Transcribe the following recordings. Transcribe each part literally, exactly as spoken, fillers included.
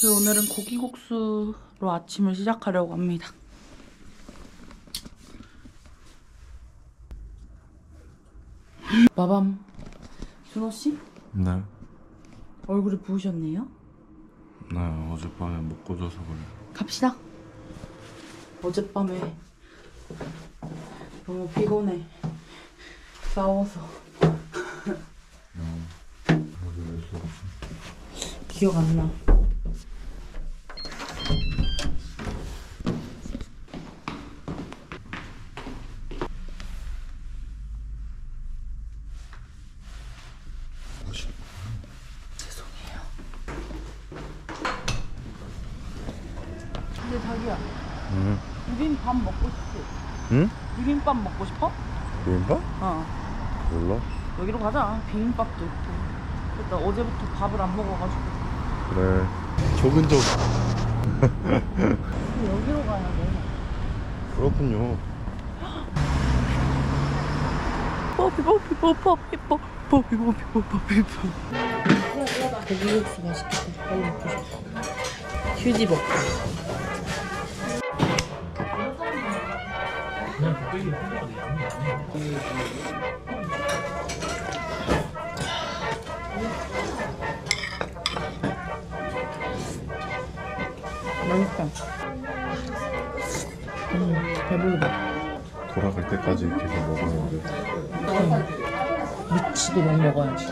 오늘은 고기국수로 아침을 시작하려고 합니다. 마밤. 준호씨? 네. 얼굴이 부으셨네요? 네, 어젯밤에 먹고 자서 그래요. 갑시다. 어젯밤에 너무 피곤해. 싸워서. 음. 어제 왜 싸웠어? 기억 안 나. 죄송해요. 근데 자기야, 응? 비빔밥 먹고 싶지? 응? 비빔밥 먹고 싶어? 비빔밥? 어. 몰라. 여기로 가자. 비빔밥도 있고. 일단 어제부터 밥을 안 먹어가지고. 그래. 조근조근. 여기로 가야 돼. 그렇군요. 뽀삐 뽀삐 뽀삐 뽀삐 뽀삐 뽀삐 뽀삐 뽀삐. 고기국수 맛있겠다. 빨리 먹고 싶어. 휴지 먹고. 맛있다. 음, 배부르다. 돌아갈 때까지 계속 먹어야 돼. 미치도록 먹어야지.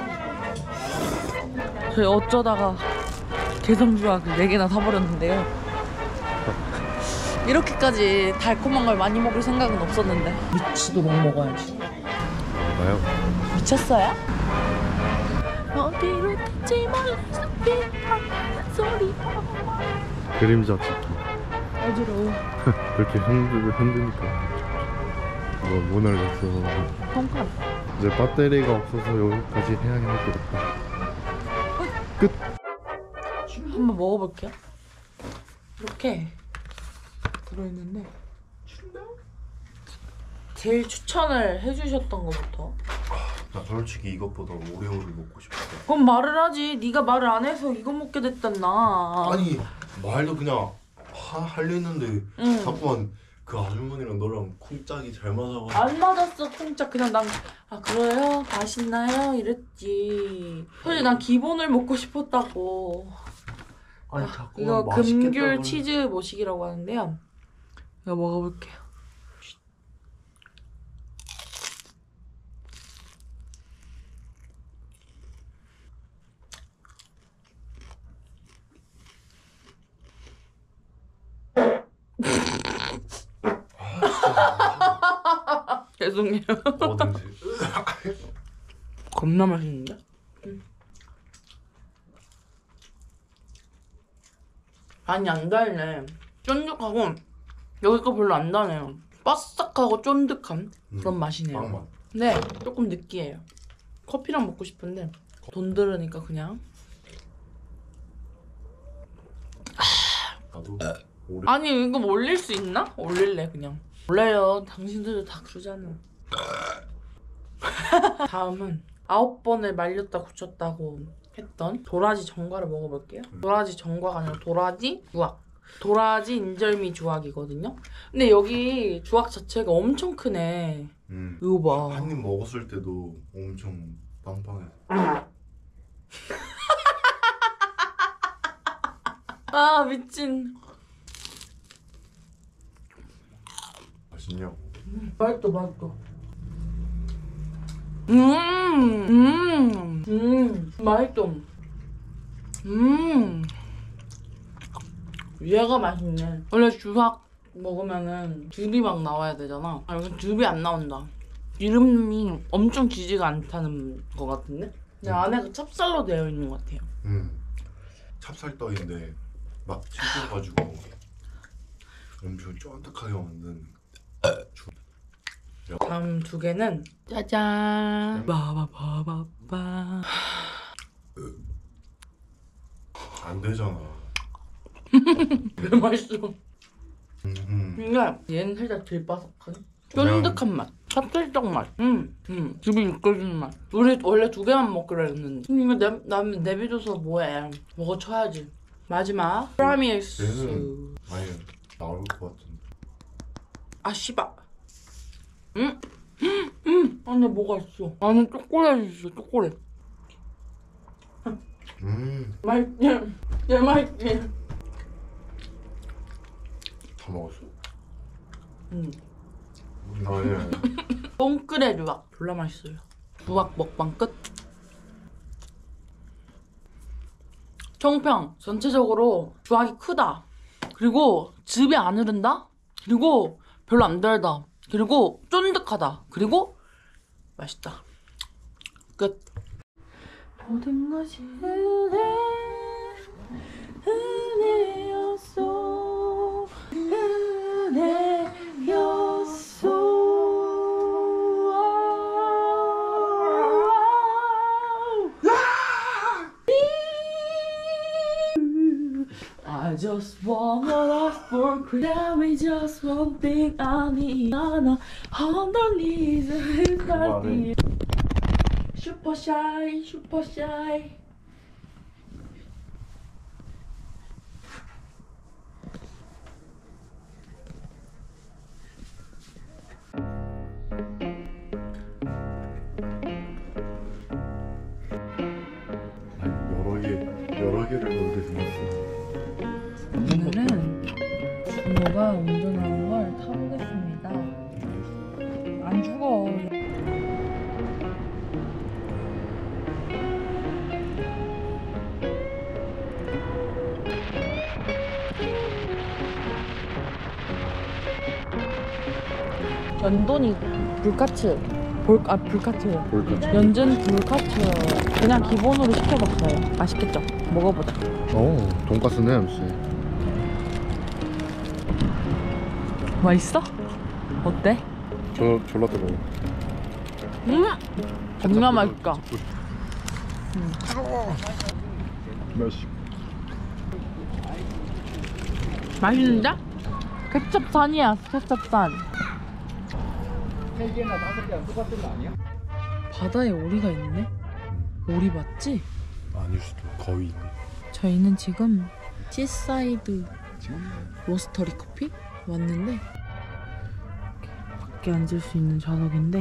저희 어쩌다가 개성주악을 네 개나 사버렸는데요. 이렇게까지 달콤한 걸 많이 먹을 생각은 없었는데 미치도록 먹어야지. 먹어요? 미쳤어요? 어디로 튀지 말라서 비판 소리. 그림자 찍기. 어지러워. 그렇게 흔들, 흔드니까. 뭐, 모나리자. 콩팥. 이제 배터리가 없어서 여기까지 해야 할 것 같다. 끝! 한번 먹어볼게요. 이렇게 들어있는데 제일 추천을 해주셨던 것부터. 나 솔직히 이것보다 오레오를 먹고 싶었어. 그럼 말을 하지. 네가 말을 안 해서 이거 먹게 됐단나. 아니, 말도 그냥 하, 하려 했는데 응. 자꾸만 그 아주머니랑 너랑 쿵짝이 잘 맞아가지고. 안 맞았어 콩짝. 그냥 난 아 그래요? 맛있나요? 이랬지. 사실 난 기본을 먹고 싶었다고. 아니 자꾸 이거 맛있겠다고. 금귤 치즈 모식이라고 하는데요. 이거 먹어볼게요. 죄송해요. 뭐든지. 겁나 맛있는데? 응. 많이 안 달네. 쫀득하고 여기 거 별로 안 다네요. 바싹하고 쫀득한 그런 음, 맛이네요. 빵맛. 네, 조금 느끼해요. 커피랑 먹고 싶은데 돈 들으니까 그냥. 나도 오레. 아니 이거 올릴 수 있나? 올릴래 그냥. 올려요. 당신들도 다 그러잖아. 다음은 아홉 번을 말렸다 굳혔다고 했던 도라지 전과를 먹어볼게요. 도라지 전과가 아니라 도라지 주악. 도라지 인절미 주악이거든요. 근데 여기 주악 자체가 엄청 크네. 음. 이거 봐. 한 입 먹었을 때도 엄청 빵빵해. 아 미친. 맛있냐고. 음, 맛있어 맛있어. 음, 음, 음, 맛있어. 음, 얘가 맛있네. 원래 주악 먹으면은 즙이 막 나와야 되잖아. 아, 여기 즙이 안 나온다. 기름이 엄청 지지가 않다는 것 같은데? 근데 안에가 찹쌀로 되어 있는 것 같아요. 음. 찹쌀떡인데 막 튀겨가지고 엄청 쫀득하게 만든. 다음 두 개는 짜잔. 바바바바바. 안 되잖아. 왜 맛있어? 음. 근데 얘는 살짝 덜 바삭하네. 쫀득한 맛. 찹쌀떡 맛. 음, 음. 즙이 느껴지는 맛. 우리 원래 두 개만 먹기로 했는데. 이거 내, 나 내비줘서 뭐해. 먹어쳐야지. 마지막 프라미엑스. 얘는 많이 나올 것 같은데. 아 씨발. 응? 응. 안에 뭐가 있어? 안에 초콜릿 있어. 초콜릿. 음. 맛있지? 얘 맛있지? 다 먹었어. 응. 아니. 뽕끄레 루악 졸라 맛있어요. 루악 먹방 끝. 총평 전체적으로 주악이 크다. 그리고 즙이 안 흐른다. 그리고 별로 안 달다. 그리고 쫀득하다. 그리고 맛있다. 끝. 모든 것이 은혜, 은혜였어, 은혜였어. I just wanna ask for credit, just one thing I need. 하나 underneath his body. Super shy, super shy. 아니 여러 개 여러 개를 넣게 생겼어. 오늘은 준호가 운전하는 걸 타보겠습니다. 안 죽어. 연돈이 불카츠. 볼, 아 불카츠. 볼까? 연준 불카츠. 그냥 기본으로 시켜봤어요. 맛있겠죠? 먹어보자. 어, 돈가스네 역시. 맛있어? 어때? 저 졸라 뜨거워. 음! 겁나 맛있다. 음. 맛있. 맛있는데? 케첩산이야, 케첩산. 세 개나 다섯 개나 똑같은 거 아니야? 바다에 오리가 있네? 오리 맞지? 아닐 수도 거의 있네. 저희는 지금 시사이드 로스터리 커피 왔는데 이렇게 밖에 앉을 수 있는 좌석인데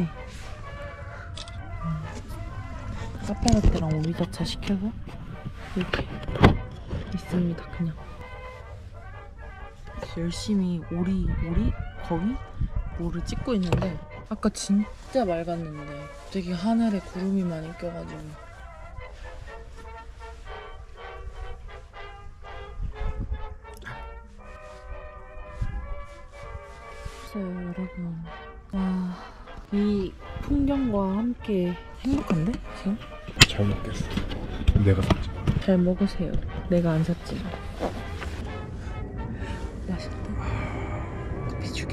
음, 카페라떼랑 오리자차 시켜서 이렇게 있습니다. 그냥 열심히 오리 오리 거위 뭐를 찍고 있는데 아까 진짜 맑았는데 되게 하늘에 구름이 많이 껴가지고 글쎄요 여러분, 아, 이 풍경과 함께 행복한데 지금? 잘 먹겠어. 내가 샀지. 잘 먹으세요. 내가 안 샀지만. 맛있다. 커피 죽여?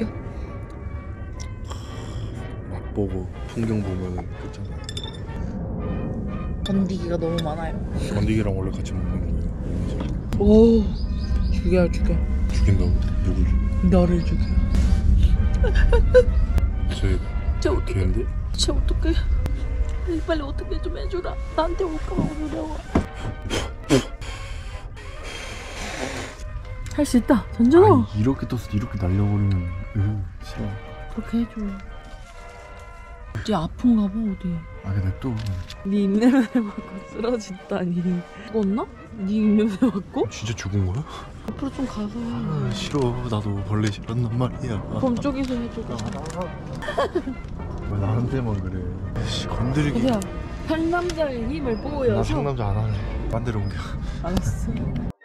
맛보고 풍경 보면은 끝잖아. 건디기가 너무 많아요. 건디기랑 원래 같이 먹는 거예요. 오, 죽여 죽여. 죽인다고? 누굴 죽여? 너를 죽여. 쟤 쟤 어떡해? 걔인데? 쟤 어떡해? 빨리 어떻게 좀 해주라. 나한테 올까봐 두려워. 할 수 있다. 던져라. 아니, 이렇게 떠서 이렇게 날려버리면 으 싫어. 그렇게 해줘. 어디 아픈가 봐 어디. 아 근데 또 네 입냄새 맡고 쓰러진다니. 죽었나? 네 입냄새 맡고? 진짜 죽은 거야? 앞으로 좀 가서 해. 아 싫어. 나도 벌레 싫었단 말이야. 그럼 쪽에서 해줘. 왜 나한테만 그래? 씨 건드리기. 그냥 상남자의 힘을 나 보여서. 상남자 안 하네. 딴 데로 옮겨. 알았어.